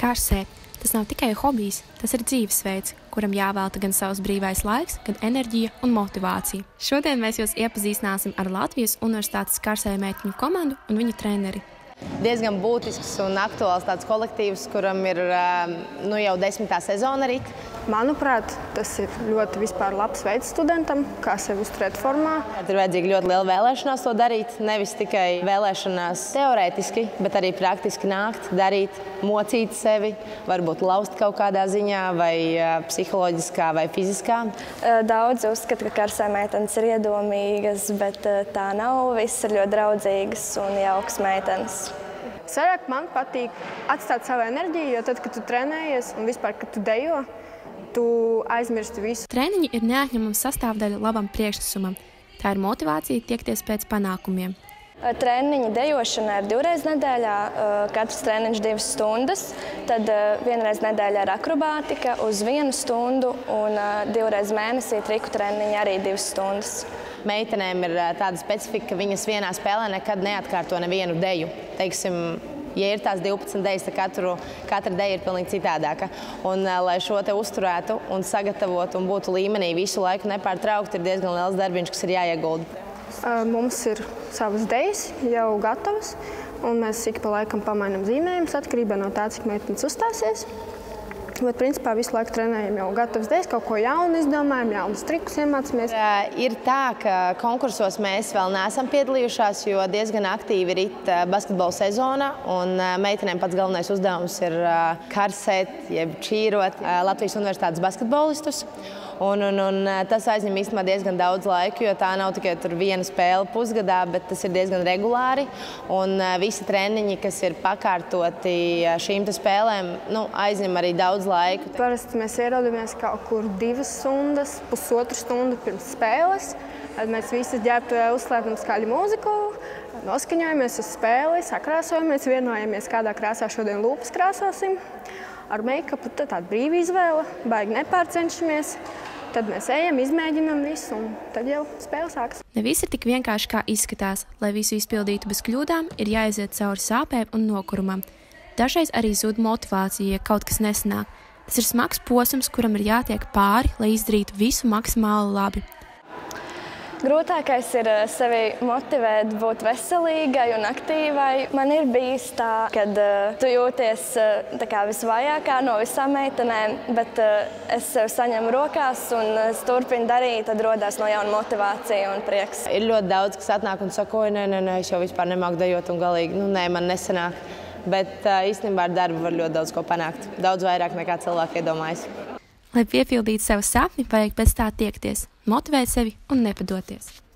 Karsē. Tas nav tikai hobijs, tas ir dzīvesveids, kuram jāvelta gan savs brīvais laiks, gan enerģija un motivācija. Šodien mēs jūs iepazīstināsim ar Latvijas Universitātes Karsē meiteņu komandu un viņu treneri. Diezgan būtisks un aktuāls tāds kolektīvs, kuram ir jau 10. sezona rit. Manuprāt, tas ir ļoti labs veids studentam, kā sevi uzturēt formā. Ir vajadzīga ļoti liela vēlēšanās to darīt. Nevis tikai vēlēšanās teorētiski, bet arī praktiski nākt, darīt, mocīt sevi, varbūt laust kaut kādā ziņā, vai psiholoģiskā, vai fiziskā. Daudzi uzskata, ka Karsē meitenes ir iedomīgas, bet tā nav. Visas ir ļoti draudzīgas un jaukas meitenes. Vairāk man patīk atstāt savu enerģiju, jo tad, kad tu trenējies un vispār, kad tu dejo, tu aizmirsti visu. Treniņi ir neatņemama sastāvdaļa labam priekšnesumam. Tā ir motivācija tiekties pēc panākumiem. Treniņi dejošanā ir 2 reizes nedēļā, katrs treniņš 2 stundas, tad 1 reize nedēļā ir akrobātika uz 1 stundu un 2 reizes mēnesī triku treniņi arī 2 stundas. Meitenēm ir tāda specifika, ka viņas vienā spēlē nekad neatkārto nevienu deju. Teiksim, ja ir tās 12 dejas, tad katra deja ir pilnīgi citādāka. Un, lai šo te uzturētu un sagatavotu un būtu līmenī visu laiku nepārtraukti, ir diezgan liels darbiņš, kas ir jāiegulda. Mums ir savas dejas jau gatavas, un mēs ik pa laikam pamainām zīmējumus atkarībā no tā, cik meitenes uzstāsies. Bet, principā, visu laiku trenējam jau gatavas dejas, kaut ko jaunu izdomājam, jaunus trikus iemācāmies. Ir tā, ka konkursos mēs vēl neesam piedalījušās, jo diezgan aktīvi rit basketbola sezona, un meitenēm pats galvenais uzdevums ir karsēt, jeb čīrot Latvijas Universitātes basketbolistus. Un tas aizņem īstenībā diezgan daudz laika, jo tā nav tikai viena spēle pusgadā, bet tas ir diezgan regulāri. Un visi treniņi, kas ir pakārtoti šīm spēlēm, aizņem arī daudz laika. Parasti mēs ierodamies kaut kur 2 stundas, pusotru stundu pirms spēles. Tad mēs visi ģērbtuvē uzslēdzam skaļu mūziku, noskaņojamies uz spēli, sakrāsojamies, vienojamies, kādā krāsā šodien lūpas krāsosim. Ar make-upu tāda brīva izvēle, baigi nepārcenšamies. Tad mēs ejam, izmēģinām visu, un tad jau spēle sākas. Ne viss ir tik vienkārši, kā izskatās. Lai visu izpildītu bez kļūdām, ir jāiziet cauri sāpēm un nokurumam. Dažreiz arī zūd motivācija, ja kaut kas nesanāk. Tas ir smags posms, kuram ir jātiek pāri, lai izdarītu visu maksimāli labi. Grūtākais ir sevi motivēt būt veselīgai un aktīvai. Man ir bijis tā, kad tu jūties visvājākā no visām meitenēm, bet es sev saņemu rokās un es turpinu darīt, tad rodās no jauna motivācija un prieks. Ir ļoti daudz, kas atnāk un saka, nē, es jau vispār nemāku dejot un galīgi, nē, man nesanāk. Bet īstenībā ar darbu var ļoti daudz ko panākt. Daudz vairāk nekā cilvēki iedomājas. Lai piepildītu savu sapni, vajag pēc tā tiekties, motivēt sevi un nepadoties.